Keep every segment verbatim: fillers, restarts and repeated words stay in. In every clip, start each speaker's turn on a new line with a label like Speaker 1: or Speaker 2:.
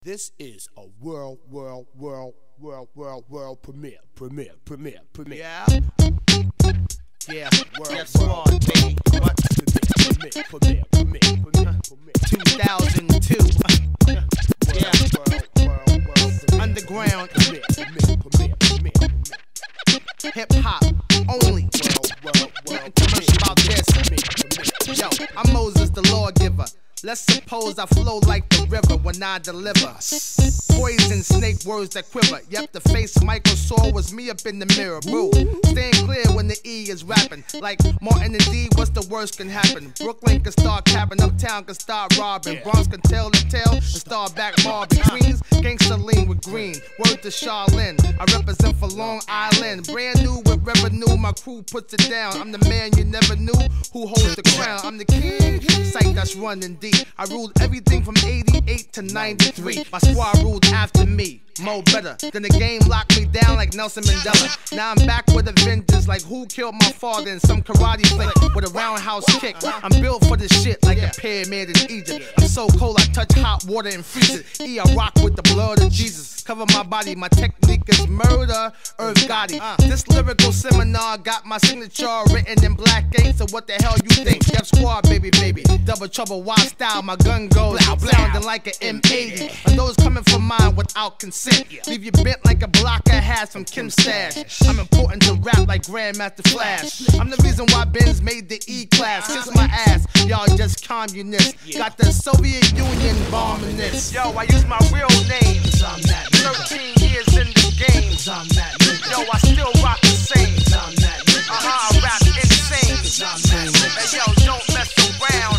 Speaker 1: This is a world, world, world, world, world, world premiere, premiere, premiere, premiere.
Speaker 2: Yeah.
Speaker 1: Yeah. World,
Speaker 2: Yes,
Speaker 1: world,
Speaker 2: Lord, baby. What?
Speaker 1: premiere, premiere, premiere, premiere, premiere.
Speaker 2: two thousand two. Yeah.
Speaker 1: World, world, world, world,
Speaker 2: Underground.
Speaker 1: premiere, premiere, premiere, premiere, premiere.
Speaker 2: Hip hop only.
Speaker 1: World, world, world,
Speaker 2: Nothing commercial about this.
Speaker 1: premiere, premiere.
Speaker 2: Yo, I'm Moses, the lawgiver. Let's suppose I flow like the river when I deliver poison snake words that quiver. Yep, the face Michael saw was me up in the mirror. Boo, staying clear when the E is rapping. Like Martin and D, what's the worst can happen? Brooklyn can start capping, uptown can start robbing. Bronx can tell the tale and start back mobbing. Queens, gangsta lean with green. Word to Charlene, I represent for Long Island. Brand new with revenue, my crew puts it down. I'm the man you never knew who holds the crown. I'm the king, sight that's running deep. I ruled everything from eighty-eight to ninety-three. My squad ruled after me. Mo better than the game locked me down like Nelson Mandela. Now I'm back with a vengeance like who killed my father in some karate flick with a roundhouse kick. I'm built for this shit like a pyramid in Egypt. I'm so cold I touch hot water and freeze it. E, I rock with the blood of Jesus. Cover my body, my technique is murder, Earth Gotti. This lyrical seminar got my signature written in black ink. So what the hell you think? Def Squad, baby, baby. Double trouble, wild style, my gun goes sounding like an M eighty. And those coming for mine without consent. Leave you bent like a block of hats from Kim Stash. I'm important to rap like Grandmaster Flash. I'm the reason why Benz made the E-class. Kiss my ass, y'all just communists. Got the Soviet Union bombing this. Yo, I use my real name. thirteen years in the game. Yo, I still rock the same. Uh-huh, I rap insane. Hey, yo, don't mess around.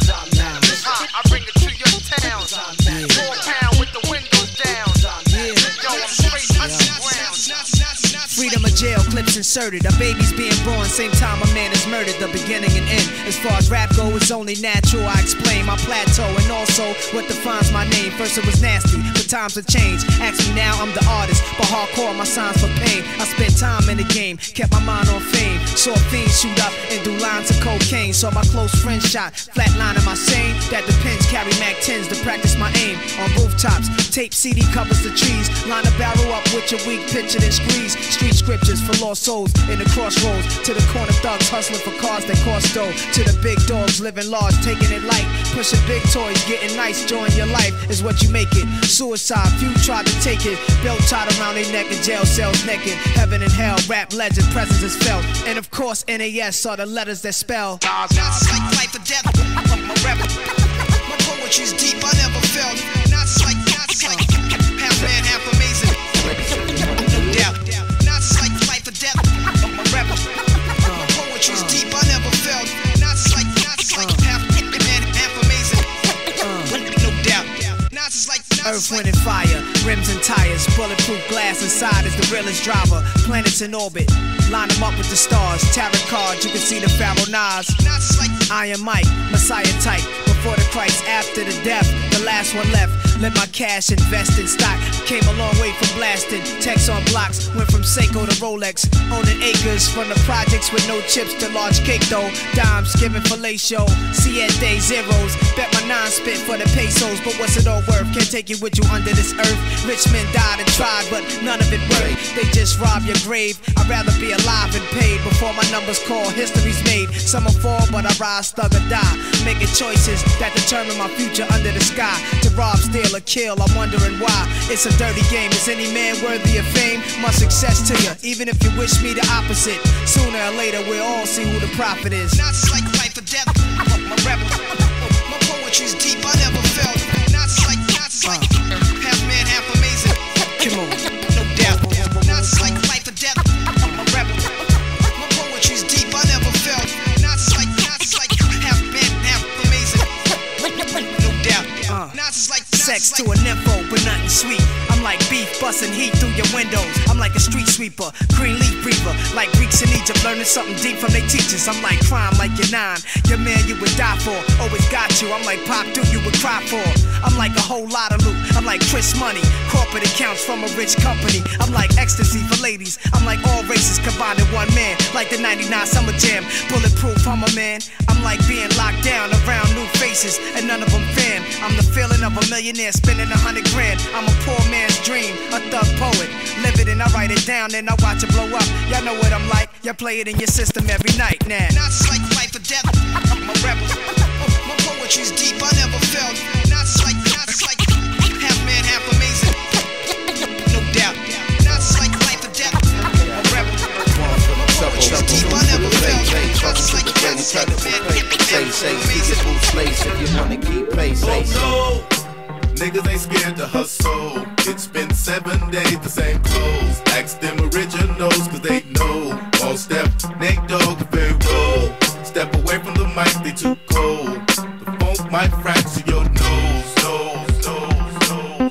Speaker 2: Uh, I bring it to your town. Four pound with the windows down. Yo, I'm straight underground.
Speaker 3: Freedom of jail, clips inserted. A baby's being born, same time a man is murdered. The beginning and end. As far as rap go, it's only natural. I explain my plateau and also what defines my name. First it was nasty, but times have changed. Ask me now, I'm the artist, but hardcore my signs for pain. I spent time in the game, kept my mind on fame. Saw fiends shoot up and do lines of cocaine. Saw my close friend shot, flatline in my sane. That depends, carry Mac tens to practice my aim. On rooftops, tape C D covers the trees. Line a barrel up with your weak picture then squeeze. Street scriptures for lost souls in the crossroads. To the corner thugs hustling for cars that cost dough. To the big dogs living large, taking it light. Pushing big toys, getting nice, join your life is what you make it. Suicide, few tried to take it. Belt tied around their neck in jail cells naked. Heaven and hell, rap legend, presence is felt. And of course N A S are the letters that spell.
Speaker 4: Knots like life or death. My rap, my poetry's deep, I never felt. Knots like, knots like half man, half amazing. No doubt. Knots like life or death. My rap, my poetry's deep, I never felt. Knots like, knots like half man, half amazing. No doubt. Knots is like
Speaker 3: Earth, wind, and fire, rims and tires, bulletproof glass inside is the realest driver. Planets in orbit, line them up with the stars. Tarot cards, you can see the Pharaoh Nas. Iron Mike, Messiah type. Before the Christ, after the death, the last one left. Let my cash invest in stock. Came a long way from blasting. Text on blocks, went from Seiko to Rolex. Owning acres from the projects with no chips to large cake though. Dimes giving fellatio, siete zeros. Bet my nine spit for the pesos, but what's it all worth? Can't take you with you under this earth. Rich men died and tried, but none of it worked. They just rob your grave. I'd rather be alive and paid before my numbers call. History's made. Some will fall, but I rise, thug or die. Making choices that determine my future under the sky. To rob, steal, or kill, I'm wondering why. It's a dirty game. Is any man worthy of fame? My success to you, even if you wish me the opposite. Sooner or later, we'll all see who the prophet is.
Speaker 4: Knots like life or death. My rap, my poetry's deep, I never felt. Knots like, knots like half man, half amazing.
Speaker 3: Come on.
Speaker 4: No doubt. Knots like life or death. My rap, my poetry's deep, I never felt. Knots like, knots like half man, half amazing. No doubt. Knots is like
Speaker 3: Sex to a nympho, but nothing sweet. I'm like beef busting heat through your windows. I'm like a street sweeper, green leaf reaper. Like Greeks in Egypt learning something deep from their teachers. I'm like crime, like your nine. Your man you would die for, always got you. I'm like Pop Dude you would cry for. I'm like a whole lot of loot. I'm like Chris Money, corporate accounts from a rich company. I'm like ecstasy for ladies. I'm like all races combined in one man. Like the ninety-nine Summer Jam, bulletproof, I'm a man. I'm like being locked down around new faces, and none of them fan. I'm the feeling of a millionaire spending a hundred grand. I'm a write it down, then I watch it blow up. Y'all know what I'm like, y'all play it in your system every night now.
Speaker 4: Not like life or death, I'm a rebel. My poetry's deep, I never felt. Not like, not like half man, half amazing. No doubt. Not like life or death, I'm a rebel. My poetry's deep, I never felt. Not like, not like man, half man, amazing.
Speaker 5: If you wanna keep pace,
Speaker 6: oh no, niggas ain't scared to hustle. It's been seven days, the same clothes. Ask them originals, cause they know. All step, Nate Dogg, very roll. Step away from the mic, they too cold. The funk might fracture your nose, nose, nose, nose.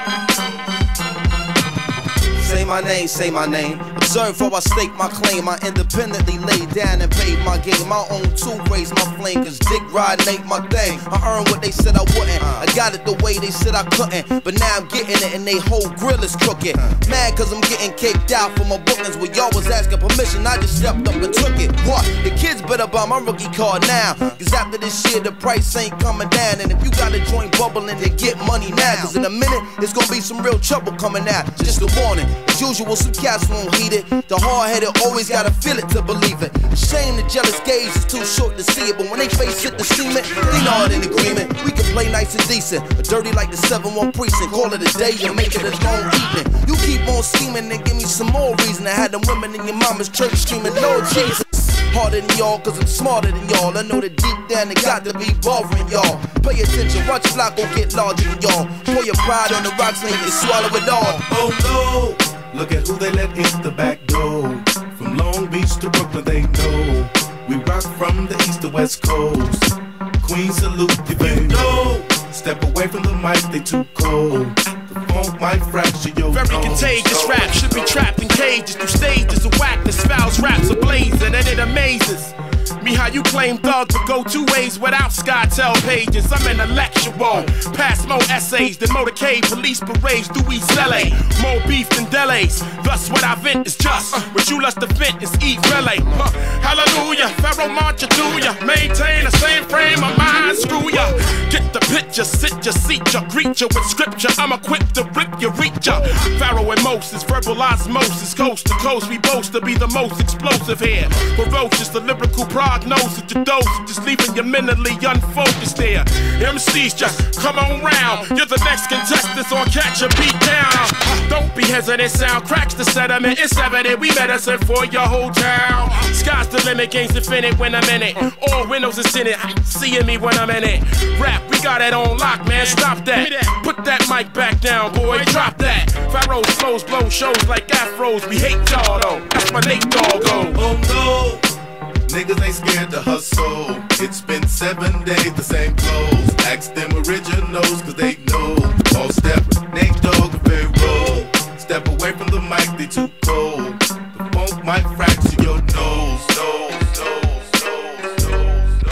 Speaker 5: Say my name, say my name. Observe how I stake my claim. I independently laid down and paid my game. My own tool raised my flame, cause dick riding ain't my thing. I earned what they said I wouldn't. I got it the way they said I couldn't. But now I'm getting it and they whole grill is crooked. Mad cause I'm getting caked out for my bookings. Where y'all was asking permission, I just stepped up and took it. What? The kids better buy my rookie card now. Cause after this year the price ain't coming down. And if you got a joint bubbling, then get money now. Cause in a minute, it's gonna be some real trouble coming out. Just a warning. As usual, some cats won't heed it. The hard-headed always gotta feel it to believe it. Shame the jealous gaze is too short to see it. But when they face it to steam it, they nod in agreement. We can play nice and decent, but dirty like the seven one precinct. Call it a day and make it a long evening. You keep on scheming and give me some more reason to have them women in your mama's church screaming, Lord Jesus. Harder than y'all, cause I'm smarter than y'all. I know that deep down it got to be bothering y'all. Pay attention, watch Flacco get larger than y'all. Pour your pride on the rocks and you can swallow it all.
Speaker 6: Oh no! Look at who they let in the back door. From Long Beach to Brooklyn, they know. We rock from the east to west coast. Queen salute you, baby. No, step away from the mic, they too cold. The funk might fracture your
Speaker 1: Very
Speaker 6: nose.
Speaker 1: contagious rap should be trapped in cages through stages of whackness. Fouls raps ablaze and it amazes me how you claim thug to go two ways without SkyTel pages. I'm intellectual, pass more essays than motorcade police parades through East L A. More beef than delays. Thus what I vent is just what you lust to vent is eat relay. Huh. Hallelujah, Pharaoh march you through ya. Maintain the same frame of mind, screw ya. Get the picture, sit ya, seat ya, greet ya with scripture. I'm equipped to rip ya, reach ya. Pharaoh and Moses, verbal osmosis, coast to coast. We boast to be the most explosive here. Ferocious, the lyrical prognosis, your dose, just leaving you mentally unfocused there. M Cs just come on round. You're the next contestant on Catch a Beat Down. Don't be hesitant, sound cracks the sediment. It's evident we medicine for your whole town. Sky's the limit, game's infinite when I'm in it. All windows is in it, seeing me when I'm in it. Rap, we got it on lock, man, stop that. Put that mic back down, boy, drop that. Pharaoh's flows blow shows like afros. We hate y'all though, that's my Nate Dogg.
Speaker 6: Oh no, niggas ain't scared to hustle. It's been seven days, the same clothes. Ask them originals, cause they know. All step, Nate Dogg, very roll. Step away from the mic, they too cold. The funk might fracture your nose. Nose, nose, nose, nose,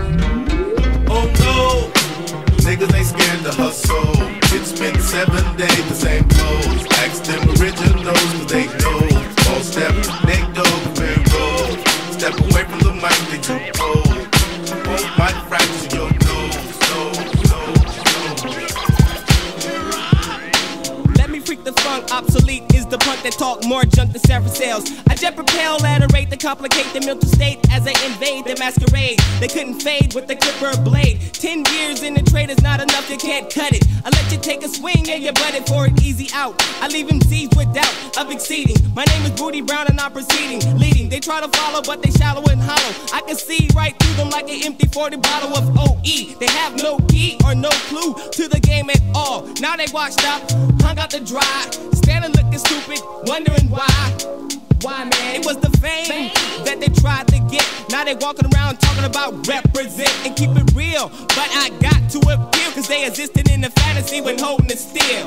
Speaker 6: nose. Oh no, niggas ain't scared to hustle. It's been seven days, the same clothes. Ask them originals, cause they know. All step, Nate Dogg, very roll. Step away from the mic, they too cold. The funk might fracture your nose. Nose, nose, nose.
Speaker 7: Let me freak the funk, obsolete is the punk that talk more junk than Sarah sales. I jet propel at a rate to complicate the mental state as I invade the masquerade. They couldn't fade with the clipper blade. Ten years in the trade is not enough, you can't cut it. I let you take a swing and you butt it for an easy out. I leave them seized with doubt of exceeding. My name is Booty Brown and I'm proceeding, leading. They try to follow but they shallow and hollow. I can see right through them like an empty forty bottle of O E. They have no key or no clue to the game at all. Now they washed up, hung out to dry, standing looking stupid, wondering why. Why, man? It was the fame that they tried to get. Now they walking around talking about represent and keep it real. But I got to appeal, cause they existed in the fantasy when holding it still.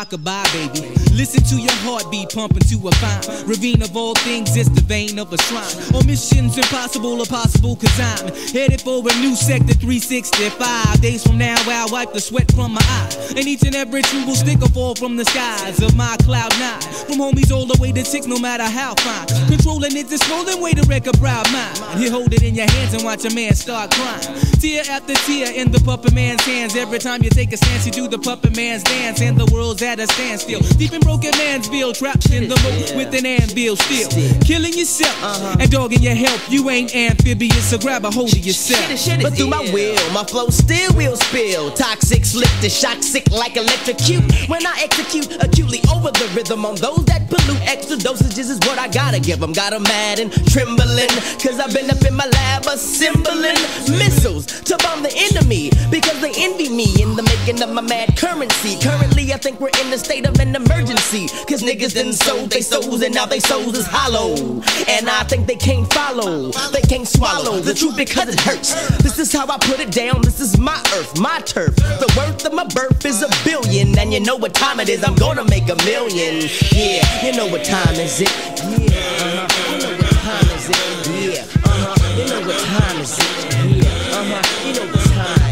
Speaker 8: rock-a-bye, baby. Listen to your heartbeat pumping to a fine ravine of all things, it's the vein of a shrine. All missions impossible or possible, cause I'm headed for a new sector three sixty-five. Days from now, I'll wipe the sweat from my eye, and each and every true will stick or fall from the skies of my cloud nine. From homies all the way to six, no matter how fine. Controlling it, this rolling way to wreck a proud mind. You hold it in your hands and watch a man start crying. Tear after tear in the puppet man's hands. Every time you take a stance, you do the puppet man's dance, and the world's at a standstill. Deep in broken Mansville, trapped in the moat with an anvil still. Killing yourself uh-huh. and dogging your health. You ain't amphibious, so grab a hold of yourself.
Speaker 9: But through my will, my flow still will spill. Toxic, slick to shock, sick like electrocute. When I execute acutely over the rhythm on those that pollute, extra dosages is what I gotta give them. Got them mad and trembling, cause I've been up in my lab assembling missiles to bomb the enemy, because they envy me in the making of my mad currency. Currently I think we're in a state of an emergency, cause niggas done sold they souls and now they souls is hollow. And I think they can't follow, they can't swallow the truth because it hurts. This is how I put it down, this is my earth, my turf. The worth of my birth is a billion, and you know what time it is, I'm gonna make a million. Yeah, you know what time is it? Yeah, uh-huh. You know what time is it? Yeah, uh-huh. You know what time is it? Yeah, uh-huh. You know what time.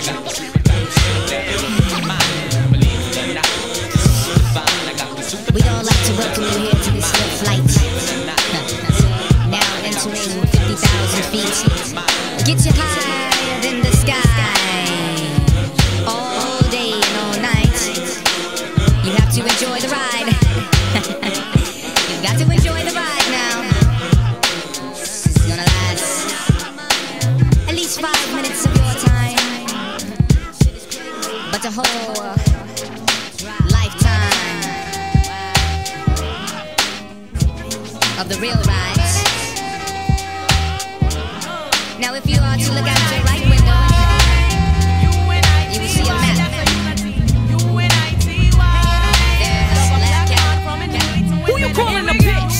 Speaker 10: We'd all like to welcome you here to this your flight. Now entering fifty thousand feet. Get you higher than the sky. All day and all night. You have to enjoy the ride. You got to enjoy the ride now. This is gonna last at least five minutes of your time, but a whole lifetime of the real rides. Now if you are to look out your right window, you will see a map.
Speaker 11: Who you calling a bitch?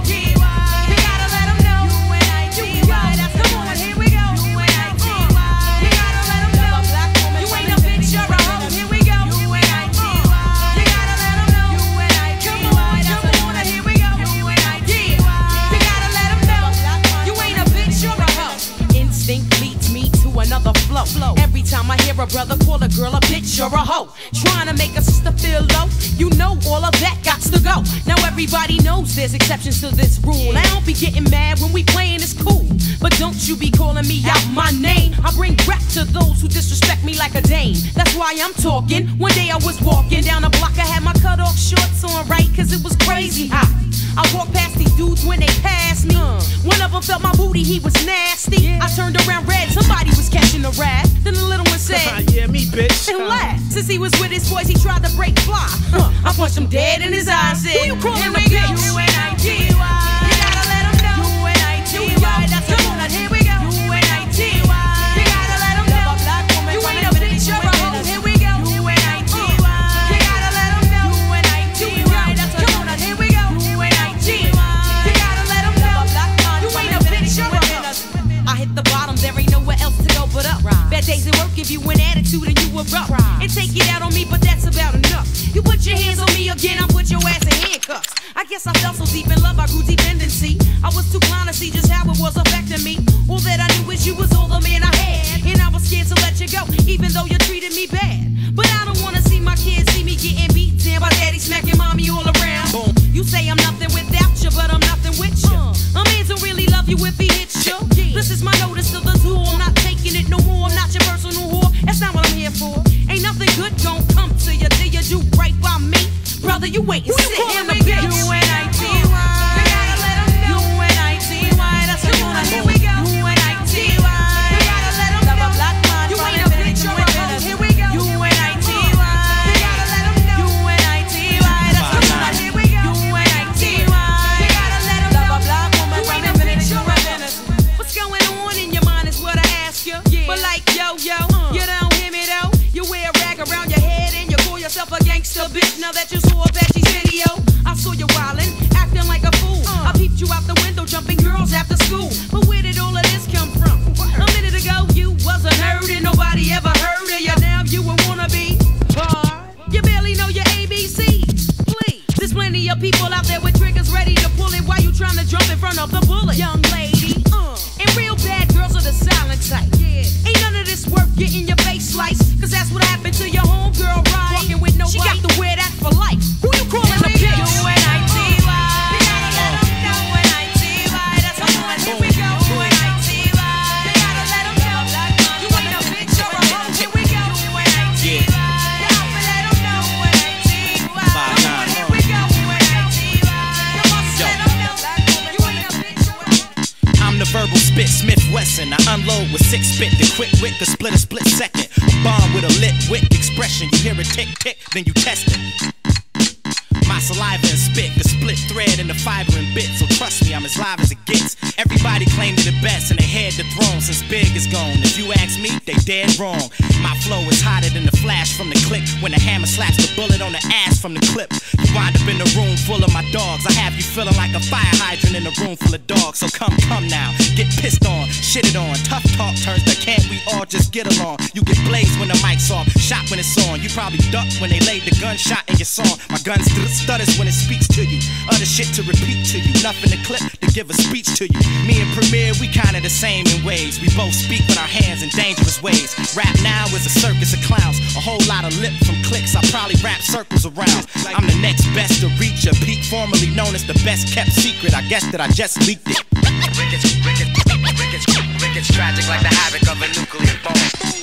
Speaker 11: Flow. Every time I hear a brother call a girl a bitch or a hoe, trying to make a sister feel low, you know all of that got to go. Now everybody knows there's exceptions to this rule. I don't be getting mad when we playing, it's cool, but don't you be calling me out my name. I bring rap to those who disrespect me like a dame. That's why I'm talking. One day I was walking down the block, I had my cut off shorts on, right, cause it was crazy hot. I walked past these dudes when they passed me. uh. One of them felt my booty, he was nasty. yeah. I turned around red, somebody was catching a rat. Then the little one said,
Speaker 1: yeah, me, bitch.
Speaker 11: And laughed. Since he was with his boys, he tried to break fly. huh. I punched him dead in his eyes. Said, who you calling a bitch? U N I T Y. You gotta let him know. U N I T Y. That's the one. Here we go. U N I T Y. You gotta let him know. You ain't a bitch, you're a hoe. Here we go. U N I T Y. You gotta let him know. U N I T Y. That's the one. Here we go. U N I T Y. You gotta let him know. You ain't a bitch, you're a hoe. I hit the bottom, there ain't nowhere else to go but up. Bad days at work give you an attitude and you erupt. And take it out on me, but that's about enough. You put your hands on me again, I'll put your ass in handcuffs. I guess I fell so deep in love, I grew dependency. I was too blind to see just how it was affecting me. All that I knew is you was all the man I had, and I was scared to let you go, even though you treated me bad. But I don't wanna see my kids see me getting beat down by daddy smacking mommy all around. Boom. You say I'm nothing without you, but I'm nothing with you. Uh. A man don't really love you if he hits you. Yeah. This is my notice to the zoo, I'm not taking it no more. I'm not your personal whore, that's not what I'm here for. Ain't nothing good gon' come to you till you do right by me. Brother, you ain't sit in the bitch. U N I T Y. You gotta let him know. U N I T Y. That's the one. Here we go. U N I T Y. You gotta let him know. You ain't a bitch, you're a hoe. Here we go. U N I T Y. You gotta let him know. U N I T Y. That's the one. Here we go. U N I T Y. You gotta let him know. You ain't a bitch, you're a hoe. What's going on in your mind is what I ask you. But like yo yo, you don't hear me though. You wear a rag around your head and you call yourself a gangster bitch. Now that you saw Apache's video, I saw you wildin', acting like a fool. I peeped you out the window, jumping girls after school. But where did all of this come from? A minute ago you was a nerd and nobody ever heard of you. Now you a wannabe. You barely know your A B C. your people out there with triggers ready to pull it while you trying to jump in front of the bullet. Young lady, uh, and real bad girls are the silent type. Yeah. Ain't none of this worth getting your face sliced, cause that's what happened to your homegirl, right? Walking with no She got to wear that for life. Who you calling a bitch? U N I T Y. We gotta let 'em know. U N I T Y. That's the one. Here we go. U N I T Y. They gotta let 'em know. You ain't a bitch or a hoe. Here we go. U N I T Y. Gotta let 'em know. U N I T Y. Here we go. U N I T Y. You must let 'em know. You ain't a bitch or a hoe.
Speaker 12: I'm the verbal spit, Smith Wesson. I unload with six spit, the quick wit could split a split second. A bomb with a lit wit expression. You hear it tick tick, then you test it. My saliva and spit, the split thread and the fiber and bit. So trust me, I'm as live as it gets. Everybody claimed it the best and they had the throne since Big is gone. If you ask me, they dead wrong. My flow is hotter than the flash from the click. When the hammer slaps the bullet on the ass from the clip. You wind up in a room full of my dogs. I have you feeling like a fire hydrant in a room full of dogs. So come, come now, get pissed on, shitted on. Tough talk turns to can't we all just get along. You get blazed when the mic's off, shot when it's on. You probably ducked when they laid the gunshot in your song. My gun st stutters when it speaks to you. Other shit to repeat to you. Nothing to clip to give a speech to you. Me and Premier, we kinda the same in ways. We both speak with our hands in dangerous ways. Rap now is a circus of clowns. A whole lot of lip from clicks. I probably wrap circles around. I'm the next best to reach a peak, formerly known as the best kept secret. I guess that I just leaked it.
Speaker 13: Rickets, rickets, rickets, rickets, tragic like the havoc of a nuclear bomb.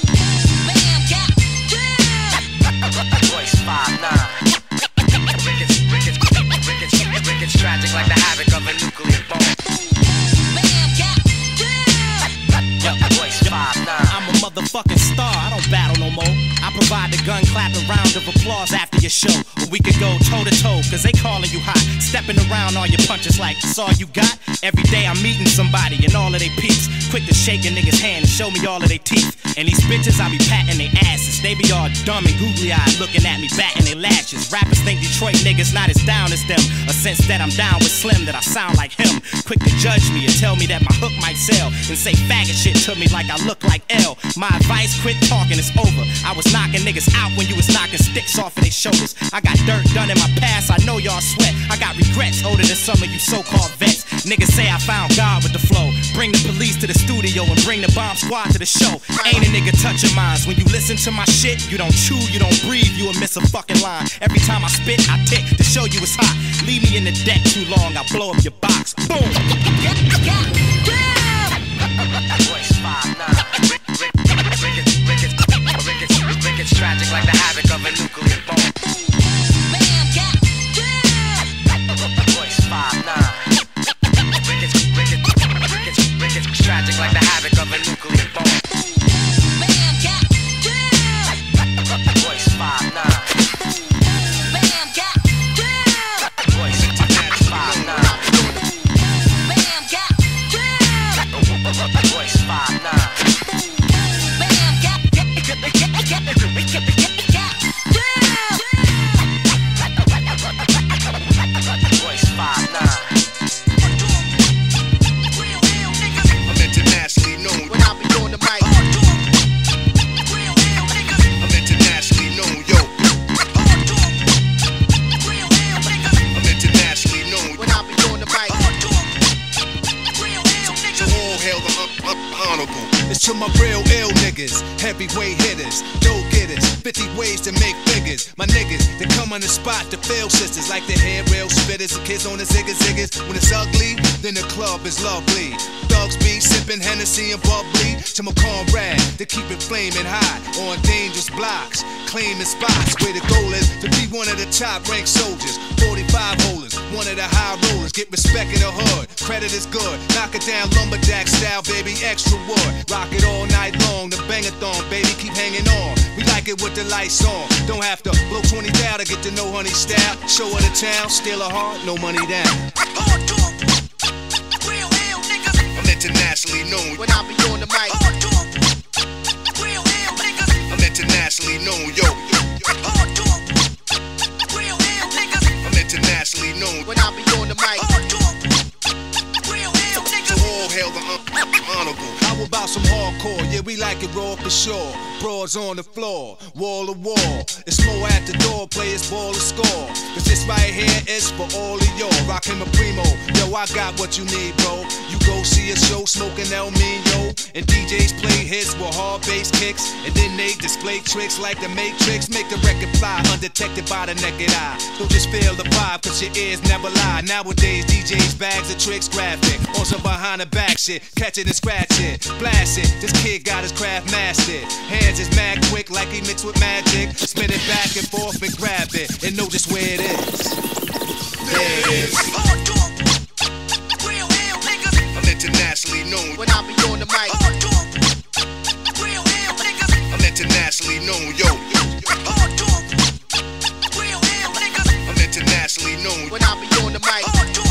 Speaker 13: Voice five nine. Rickets, rickets, rickets, rickets, tragic like the havoc of a nuclear bomb.
Speaker 12: Yo, voice five nine. I'm a motherfucking star. I don't battle no more. I provide the gun clapping round of applause after your show. Or we could go toe to toe, cause they calling you hot. Stepping around all your punches like that's all you got. Every day I'm meeting somebody and all of they peeps. Quick to shake a nigga's hand and show me all of they teeth. And these bitches I be patting their asses. They be all dumb and googly eyed looking at me batting their lashes. Rappers think Detroit niggas not as down as them. A sense that I'm down with Slim, that I sound like him. Quick to judge me and tell me that my hook might sell. And say faggot shit to me like I look like L. My advice, quit talking, it's over. I was knocking niggas out when you was knocking sticks off of their shoulders. I got dirt done in my past, I know y'all sweat. I got regrets older than some of you so-called vets. Niggas say I found God with the flow. Bring the police to the studio and bring the bomb squad to the show. Ain't a nigga touching minds. When you listen to my shit, you don't chew, you don't breathe, you will miss a fucking line. Every time I spit, I tick to show you it's hot. Leave me in the deck too long, I'll blow up your box. Boom!
Speaker 13: Voice five nine. Rickets, rickets, rickets, rickets, tragic like the havoc of a nuclear bomb. Voice five nine. Rickets, rickets, rickets, rickets, tragic like the havoc of a nuclear bomb. Voice five nine. Voice five nine. Voice five nine. Voice five nine.
Speaker 14: I'm internationally known
Speaker 2: when I be on the mic.
Speaker 14: I'm internationally known, yo. I'm internationally known
Speaker 2: when I be on the mic.
Speaker 14: To all hail the un un honorable.
Speaker 15: It's to my real ill niggas, heavyweight hitters, dough getters, fifty ways to make figures. My niggas, they come on the spot to fail sisters, like the head rail spitters and kids on the ziggas ziggas. When it's ugly, then the club is lovely. Thugs be sipping Hennessy and bubbly. To my comrade, they keep it flaming hot on dangerous blocks, claiming spots where the goal is to be one of the top ranked soldiers. forty-five holders, one of the high rollers, get respect in the hood. Credit is good, knock it down lumberjack style, baby, extra wood. Rock it all night long, the bang-a-thon, baby, keep hanging on. We like it with the lights on. Don't have to blow twenty down to get to know honey style. Show her the town, steal her heart, no money down.
Speaker 14: I'm internationally known
Speaker 2: when I be on the mic.
Speaker 14: I'm internationally known, yo. I'm internationally known
Speaker 2: when I be on the mic.
Speaker 14: To all hail the un honorable.
Speaker 15: How about some hardcore? Yeah, we like it raw for sure. Broads on the floor, wall to wall. It's more at the door, players ball or score. Cause this right here is for all of y'all. Rockin' my primo, yo, I got what you need, bro. You go see a show smoking El Mino, and D Js play hits with hard bass kicks, and then they display tricks like the Matrix, make the record fly undetected by the naked eye. Don't just feel the vibe, cause your ears never lie. Nowadays, D Js bags of tricks graphic, on some behind the back shit, catch it and scratch it, blast it. This kid got his craft mastered. Hands is mad quick like he mixed with magic. Spin it back and forth and grab it, and know just where it is. There it is.
Speaker 14: I'm internationally known
Speaker 2: when I be on the mic.
Speaker 14: I'm internationally known, yo. I'm internationally known
Speaker 2: when I be on the mic.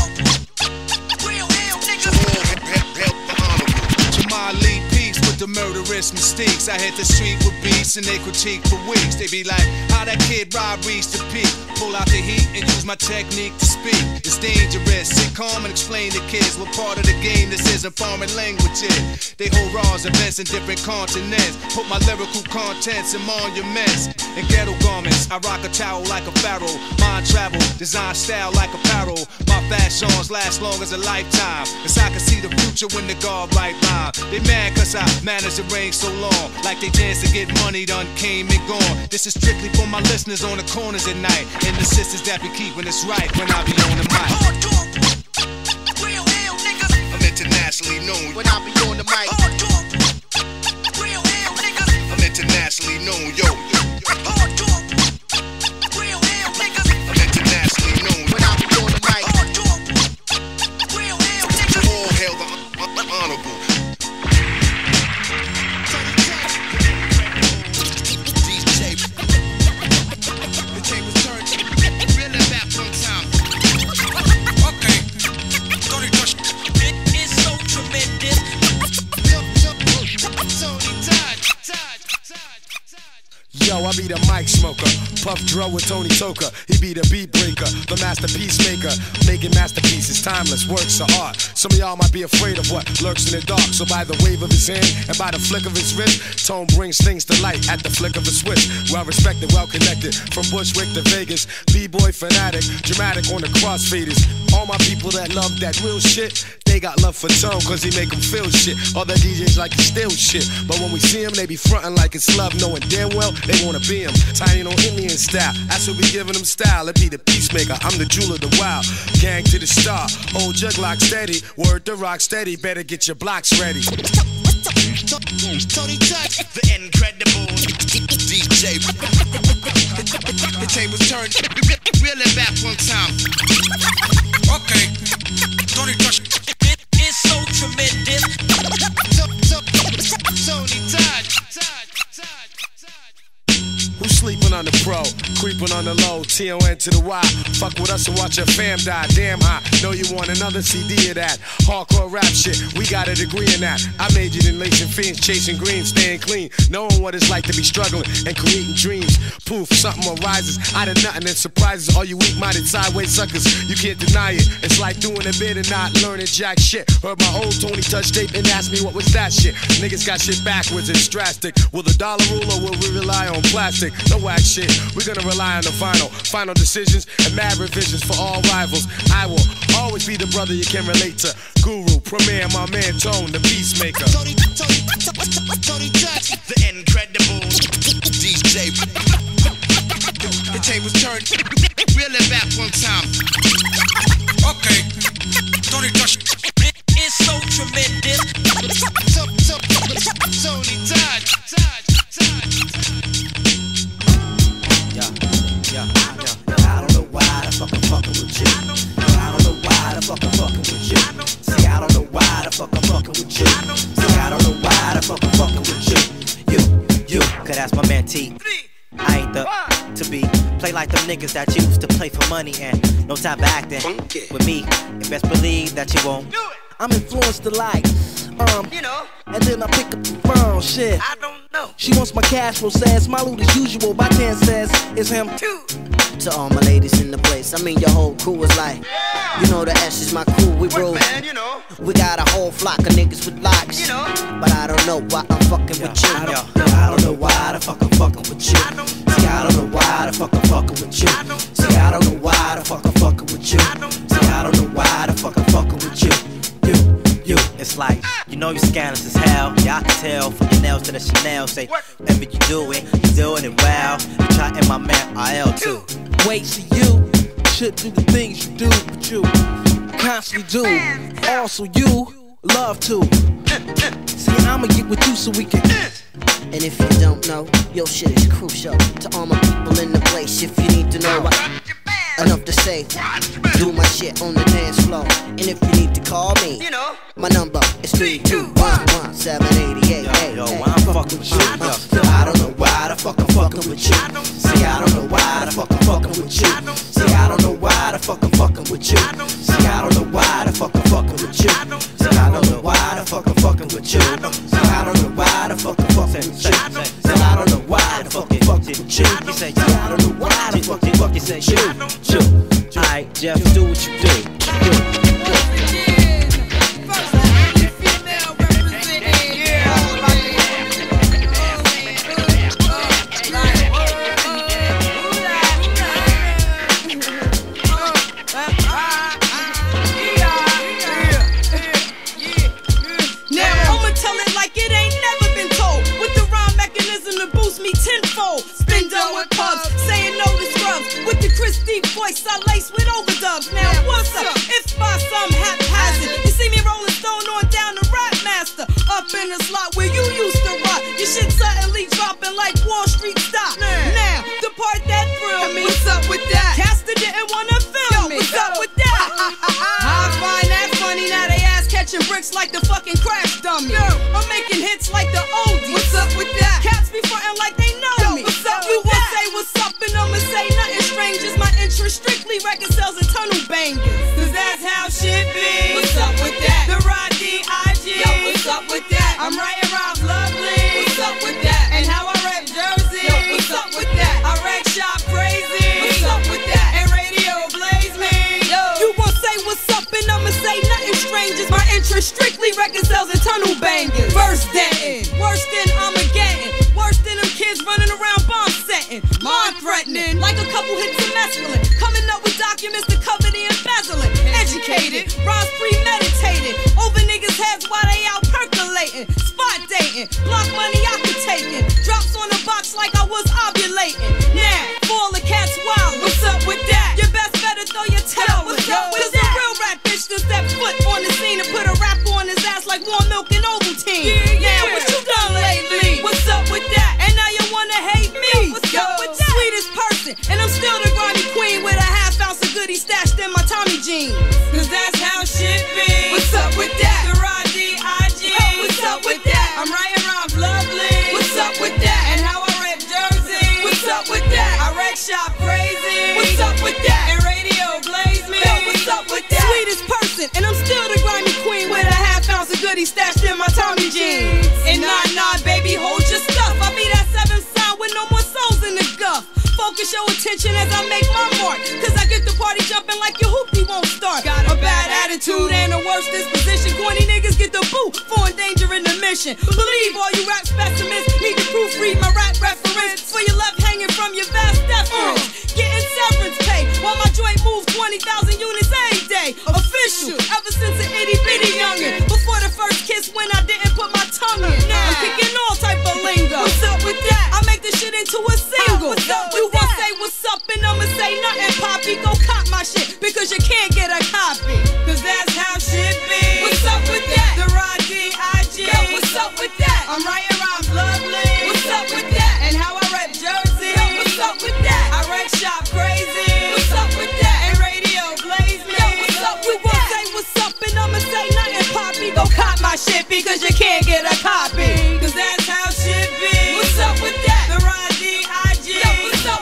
Speaker 15: Jamal Lee Peace with the murderous mistakes. I hit the street with beats and they critique for weeks. They be like, how that kid Rob reached the peak. Pull out the heat and use my technique to speak. It's dangerous. Sit calm and explain to kids what part of the game this is in foreign languages. They hold raws, events in different continents. Put my lyrical contents in monuments and ghetto garments. I rock a towel like a pharaoh. Mind travel, design style like apparel. My fashions last long as a lifetime. Cause I can see the future when the guard right line. They mad cause I managed to reign so long. Like they dance to get money done came and gone. This is strictly for my listeners on the corners at night. And the sisters that be keeping us right when I be on the mic.
Speaker 14: I'm internationally known
Speaker 2: when I be on the mic.
Speaker 14: I'm internationally known, yo. I'm internationally known
Speaker 2: when I be on the mic.
Speaker 14: All hail the honorable.
Speaker 1: Yo, I be the mic smoker, Puff Dro with Tony Toka. He be the beat breaker, the masterpiece maker. Making masterpieces, timeless works of art. Some of y'all might be afraid of what lurks in the dark. So by the wave of his hand and by the flick of his wrist, Tone brings things to light at the flick of a switch. Well respected, well connected, from Bushwick to Vegas. B-boy fanatic, dramatic on the crossfaders. All my people that love that real shit, they got love for Tone cause he make them feel shit. All the D Js like to steal shit, but when we see him they be frontin' like it's love, knowing damn well they wanna be him. Tiny on Indian style, that's what we giving them style. It be the peacemaker, I'm the jewel of the wild. Gang to the star, hold jug lock steady. Word to rock steady, better get your blocks ready.
Speaker 4: Tony Touch, the incredible D J.
Speaker 2: The tables turned, reel it back one time.
Speaker 4: Okay, Tony Touch, it's so tremendous.
Speaker 2: Tony Touch.
Speaker 1: Who's sleeping on the pro, creeping on the low, T O N to the Y. Fuck with us and watch your fam die. Damn high, know you want another C D of that hardcore rap shit, we got a degree in that. I majored in lacing fiends, chasing green, staying clean, knowing what it's like to be struggling and creating dreams. Poof, something arises out of nothing and surprises all you weak-minded sideways suckers. You can't deny it, it's like doing a bit and not learning jack shit. Heard my old Tony Touch tape and asked me what was that shit. Niggas got shit backwards, it's drastic. Will the dollar rule or will we rely on plastic? No whack shit, we're gonna rely on the final Final decisions and mad revisions for all rivals. I will always be the brother you can relate to. Guru, Premier, my man Tone, the peacemaker.
Speaker 4: Tony, Tony, Tony Touch, the incredible D J.
Speaker 2: The tables turned, reel it back one time.
Speaker 4: Okay, Tony Touch, it's so tremendous.
Speaker 2: Tony Touch.
Speaker 16: Yeah, I don't know why the fuck I'm fucking with you. I don't know why the fuck I'm fucking with you. See, I don't know why the fuck I'm fucking with you. See, I don't know why the fuck I'm fucking with you. You, you, cause that's my man T. I ain't the to be play like them niggas that used to play for money and no time for acting. With me, you best believe that you won't. I'm influenced to like, um, you know, and then I pick up the phone, shit.
Speaker 2: I don't know.
Speaker 16: She wants my cash flow, says my loot as usual. By ten says it's him too.
Speaker 17: To all my ladies in the place, I mean your whole crew is like, you know the S is my crew, we roll.
Speaker 2: Man, you know.
Speaker 17: We got a whole flock of niggas with locks,
Speaker 2: you know.
Speaker 17: But I don't know why I'm fucking
Speaker 16: Yo,
Speaker 17: with you.
Speaker 16: I don't, I don't know why the fuck I'm fucking with you. See, I don't know why the fuck I'm fucking with you. See, I don't know why the fuck I'm fucking
Speaker 12: You know you scandalous as hell. Yeah, I can tell from your nails to the Chanel. Say, whatever you doing, you doing it well. You try in my man I L too.
Speaker 18: Wait, see you should do the things you do, but you constantly do. Also, you love to. See, I'ma get with you so we can.
Speaker 17: And if you don't know, your shit is crucial to all my people in the place. If you need to know, I, enough to say, do my shit on the dance floor. And if you need to call me, you know, my number is three two one one seven eight eight.
Speaker 12: Yo, yo, why I'm fucking with you? Yo.
Speaker 18: I don't know why the fuck I'm fucking with you. See, I don't know why the fuck I'm fucking with you. See, I don't know why the fuck I'm fucking with you. See, I don't know why the fuck I'm fucking with you. See, I don't know why the fuck I'm fucking with you. See, I don't know why the fuck I'm fucking with you. See, I don't know why the fuck I'm fucking with you. See, I don't know why the fuck I'm fucking with you.
Speaker 12: Alright, Jeff, do what you do. do.
Speaker 11: Voice I lace with overdubs. Now what's up? If by some haphazard you see me rolling stone on down the Rap Master, up in the slot where you used to rock, your shit suddenly dropping like Wall Street stock. Now the part that thrilled me. What's up with that? Caster didn't wanna film me. What's up with that? I find that funny. Now they ass catching bricks like the fucking crash dummy. I'm making hits like the oldies. What's up with that? Cats be frontin' like they know me. What's up? You won't say what's up and I'ma say nothing strange. Is my interest strictly record sales and tunnel bangers? Cause that's how shit be. What's up with that? The Rod D I G. Yo, what's up with that? I'm writing rhymes lovely. What's up with that? And how I rap Jersey. Yo, what's up with that? I wreck shop crazy. What's up with that? And radio blaze me. Yo, you won't say what's up and I'ma say nothing strange. Is my interest strictly record sales and tunnel bangers? First dentin', worse than Armageddon, worse than them kids running around bomb setting, mind threatening like a couple hits of mescaline, coming up with documents to cover the embezzling. Educated, rhymes premeditated, over niggas' heads while they out percolating, spot dating, block money occupating, drops on the box like I was ovulating. Now, for all the cats wild, what's up with that? You best better throw your tail. What's up with that? Cause a real rap bitch to step foot on the scene and put a rap on his ass like warm milk and Ovaltine. Yeah, yeah. Now, what you done lately? What's up with that? And now you wanna hate me? Yo, what's Yo. up with that? Sweetest person, and I'm still the grimy queen with a half ounce of goodies stashed in my Tommy jeans. Cause that's how shit be. What's up with that? The Rod D I G. Yo, what's up with that? I'm writing rhymes lovely. What's up with that? And how I rap Jersey. What's up with that? I wreck shop crazy. What's up with that? And radio blaze me. Yo, what's up with that? Sweetest person, and I'm still the grimy queen with a half ounce of goodies stashed in my Tommy jeans. And nah, nah, baby, hold your stuff. I be that seven sign with no more souls in the guff. Focus your attention as I make my mark, cause I get the party jumping like your hoopty won't start. Got a bad attitude and a worse disposition. Corny niggas get the boot for endangering the mission. Believe all you rap specimens need to proofread my rap reference for your left hanging from your vast deference. Getting severance pay while my joint moves twenty thousand units every day. Official, ever since an itty bitty youngin'. Before the first kiss when I didn't put my tongue in. I'm kicking all type of lingo. What's up with that? I make this shit into a single. What's up with you won't say what's up and I'ma say nothing, Poppy. Go cop my shit because you can't get a copy. Cause that's how shit be. What's up with that? The Rod D I G. Yo, what's up with that? I'm writing rhymes lovely. What's up with that? And how I rap Jersey. Yo, what's up with that? I wreck shop crazy. What's up with that? And radio blaze me. Yo, what's up with that? You won't say what's up and I'ma say nothing, Poppy. Go cop my shit because you can't get a copy. Cause that's how shit be. What's up with that? The Rod D I G. Yo, what's up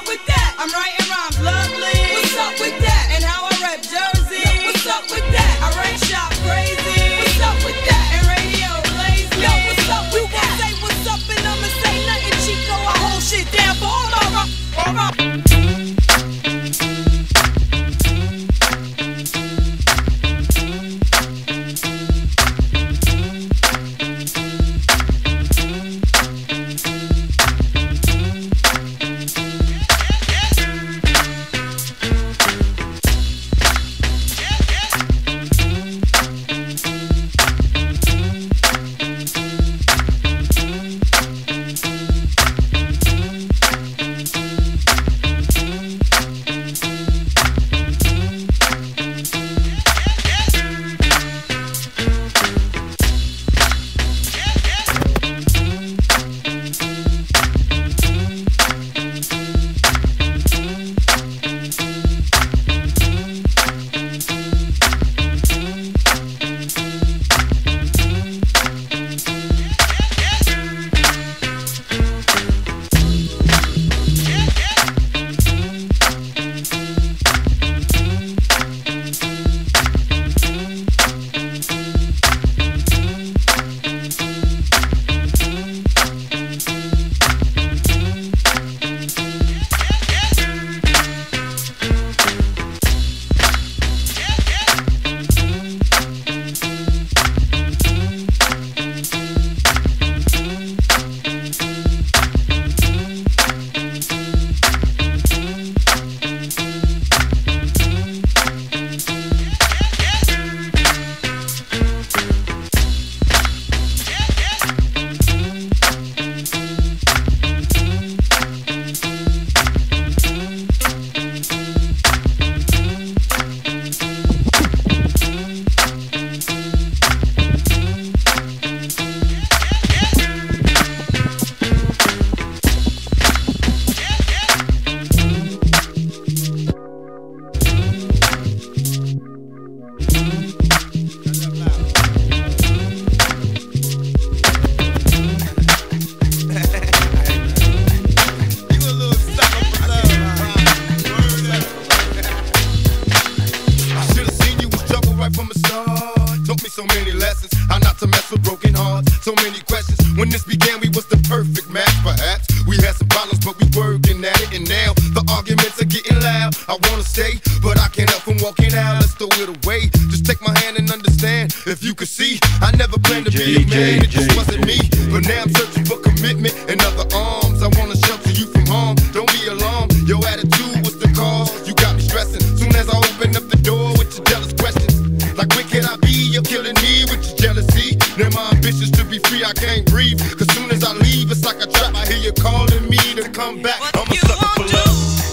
Speaker 19: can't help from walking out. Let's throw it away. Just take my hand and understand. If you could see, I never planned to be a man. It just wasn't me. But now I'm searching for commitment and other arms. I wanna shelter you from harm. Don't be alarmed. Your attitude was the cause. You got me stressing. Soon as I open up the door with your jealous questions. Like where can I be? You're killing me with your jealousy. Now my ambitions to be free, I can't breathe. Cause soon as I leave, it's like a trap. I hear you calling me to come back. I'm a sucker for love.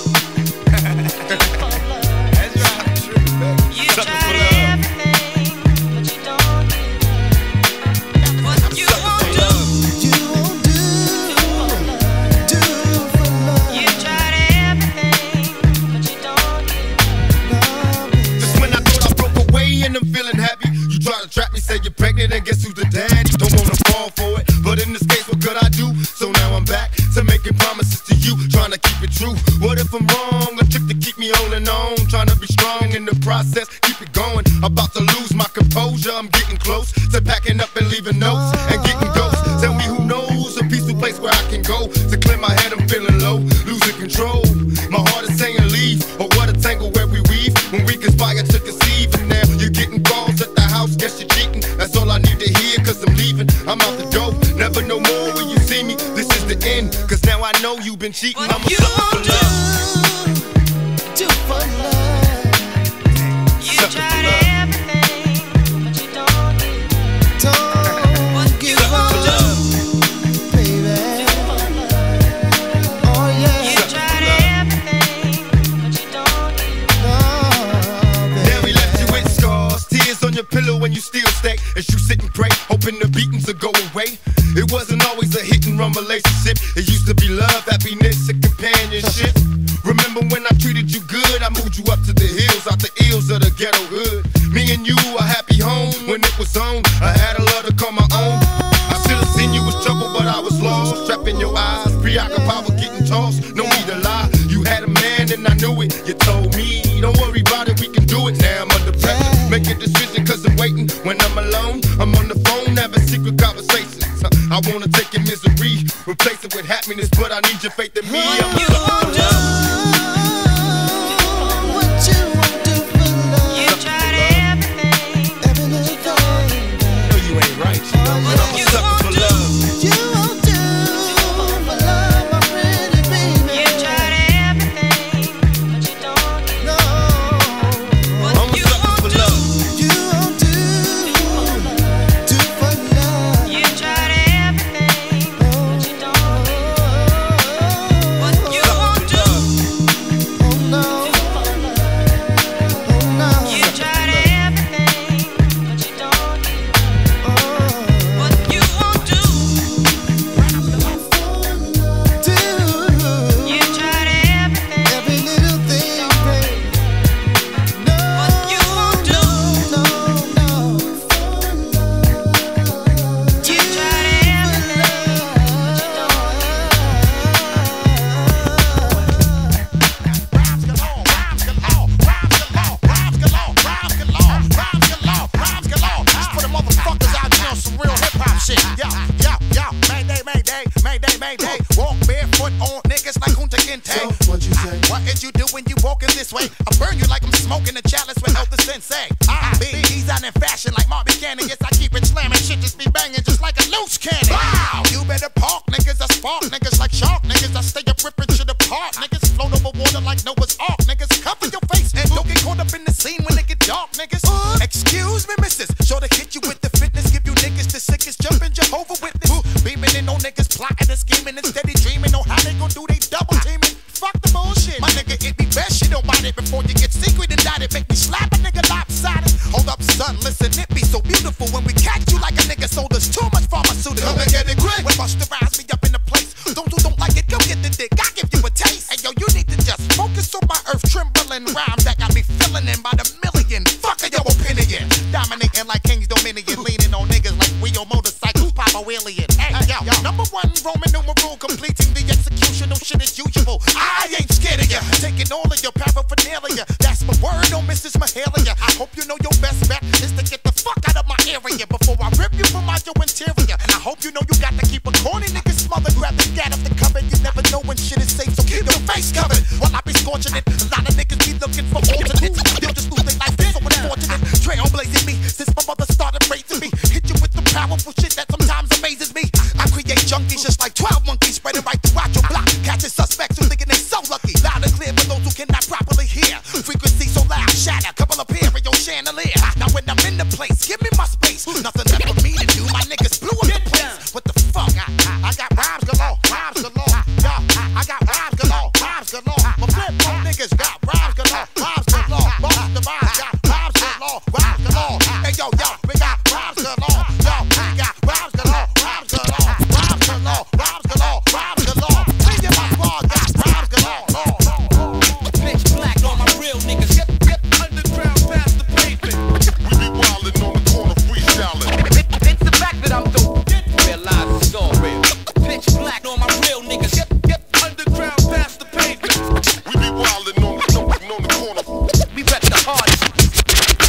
Speaker 19: Trap me, say you're pregnant, and guess who's the dad? Don't wanna fall for it, but in this case, what could I do? So now I'm back to making promises to you, trying to keep it true. What if I'm wrong? A trick to keep me holding on, trying to be strong in the process, keep it going. About to lose my composure, I'm getting close to packing up and leaving notes and getting ghosts. Tell me who knows a peaceful place where I can go to clear my head. I'm feeling low, losing control. My heart is saying leave, or what a tangle where we weave when we conspire to conceive. And now you're getting calls at the house, guess you're cheating. That's all I need to hear, cause I'm leaving. I'm out the door, never no more when you see me. This is the end, cause now I know you've been cheating. I'm a sucker for love.
Speaker 18: Do for love. You tried everything, but you don't give up. Don't give up, baby. Oh yeah. You tried everything, but you don't give up.
Speaker 19: Now we left you with scars, tears on your pillow when you still stay. As you sit and pray, hoping the beatings will go away. It wasn't always a hit and run relationship. It used to be love, happiness, and companionship. Remember when I treated you good? I moved you up to the hills, out the ills of the ghetto hood. Me and you, a happy home when it was on. I had a love to call my own. I should have seen you was trouble, but I was lost. Trapped in your eyes, preoccupied with getting tossed. No need to lie, you had a man and I knew it. You told me, don't worry about it, we can do it. Now I'm under pressure, make a decision cause I'm waiting. When I'm alone, I'm on the phone, having secret conversations. I wanna take your misery, replace it with happiness, but I need your faith in me. I'm a sucker for love.
Speaker 18: Face covered while I be scorching it. A lot of niggas be looking for alternate.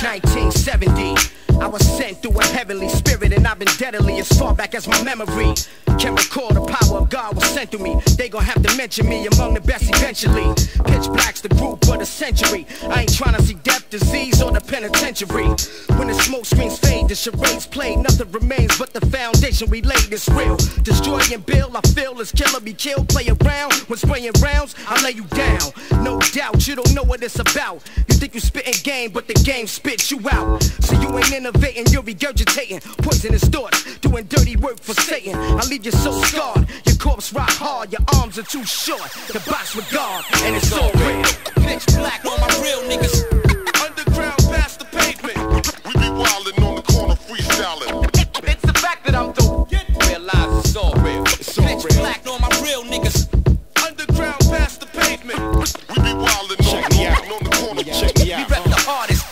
Speaker 20: nineteen seventy. I was sent through a heavenly spirit, and I've been deadly as far back as my memory can recall. The power of God was sent through me. They gon' have to mention me among the best eventually. Pitch Black's the group of the century. I ain't tryna see death, disease, or the penitentiary. When the smoke screens fade, the charades play, nothing remains but the foundation we laid is real. Destroy and build, I feel as killer be killed. Play around, when spraying rounds, I lay you down. No doubt, you don't know what it's about. You think you spitting game, but the game spits you out. So you ain't innovating, you're regurgitating poisonous thoughts, doing dirty work for Satan. I leave you so scarred, your corpse rock hard, your arms are too short to box with God, and it's all real.
Speaker 21: Pitch Black on my real niggas.
Speaker 1: Underground past the pavement.
Speaker 14: We be wildin' on the corner freestyling.
Speaker 21: It's the fact that I'm through. Realize it's all real. It's all Pitch real. Black on my real niggas.
Speaker 1: Underground past the pavement.
Speaker 14: We be wildin' on, on, on the corner.
Speaker 21: Check me out. We rep the hardest.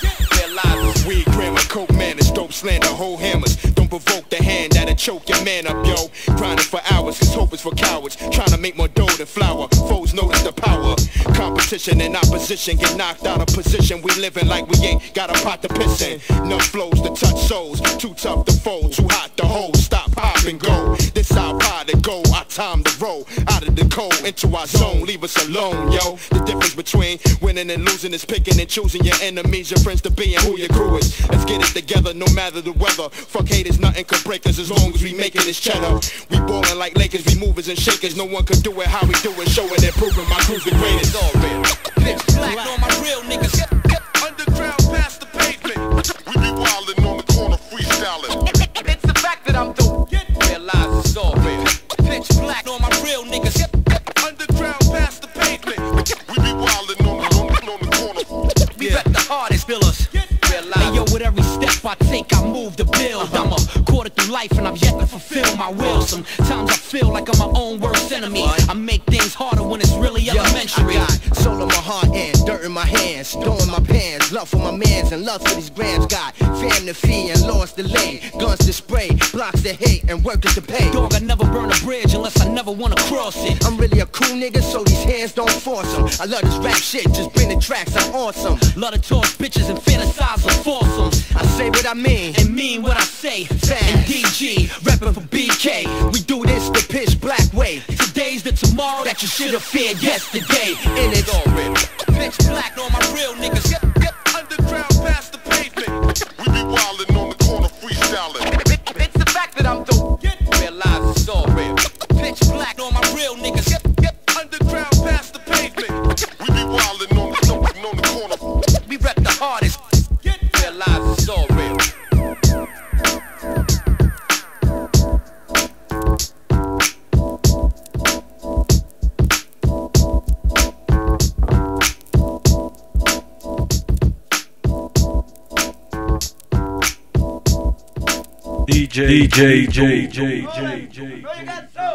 Speaker 21: Realize
Speaker 22: weed, grammar, coke, manners, dope, slander, whole hammers. Don't provoke the hand that'll choke your man up, yo. Grinding for hours, cause hope is for cowards. Trying to make more dough than flour. Foes notice the power. Competition and opposition get knocked out of position. We living like we ain't got a pot to piss in. Enough flows to touch souls. Too tough to fold, too hot to hold. Stop, pop, and go. This our pod to go. Our time to roll. Out of the cold, into our zone. Leave us alone, yo. The difference between winning and losing is picking and choosing your enemies, your friends to be, and who your crew is. Let's get it together, no matter the weather. Fuck haters, nothing could break us as long as we making this cheddar. We ballin' like Lakers, we movers and shakers. No one could do it how we do it, showing and proving my crew's the greatest.
Speaker 21: all real. Pitch Black on my real niggas.
Speaker 1: Underground past the pavement.
Speaker 14: We be wildin' on the corner freestyling.
Speaker 21: It's the fact that I'm through. Realize it's all real. Pitch Black on my real niggas.
Speaker 1: Underground past the pavement.
Speaker 14: We be wildin' on the, on the, on the corner.
Speaker 21: We rep the hardest billers.
Speaker 23: Hey yo, with every step I take, I move the build. I'm a quarter through life and I've yet to fulfill my will. Sometimes I feel like I'm my own worst enemy. I make things harder when it's really elementary.
Speaker 20: I got soul in my heart and dirt in my hands, dough in my pants, love for my mans and love for these grams. Got fam to feed and laws to lay, guns to spray, blocks to hate and workers to pay.
Speaker 23: Dog, I never burn a bridge unless I never wanna cross it.
Speaker 20: I'm really a cool nigga, so these hands don't force them. I love this rap shit, just bring the tracks, I'm awesome.
Speaker 23: Love to talk bitches and fantasize with foursomes.
Speaker 20: I say what I mean
Speaker 23: and mean what I say. And D G, reppin' for B K.
Speaker 20: We do this the Pitch Black way.
Speaker 23: Today's the tomorrow that you should have feared yesterday.
Speaker 20: And it's
Speaker 21: all real. Pitch Black on my real niggas.
Speaker 1: Underground past the pavement.
Speaker 14: We be wildin' on the corner freestyling.
Speaker 21: It's the fact that I'm through. Realize it's all real. Pitch Black on my real niggas.
Speaker 1: Underground past the pavement.
Speaker 14: We be wildin' on the, on the corner.
Speaker 21: We rep the hardest. Realize it's all real.
Speaker 24: D J, D J, J, J, J, J.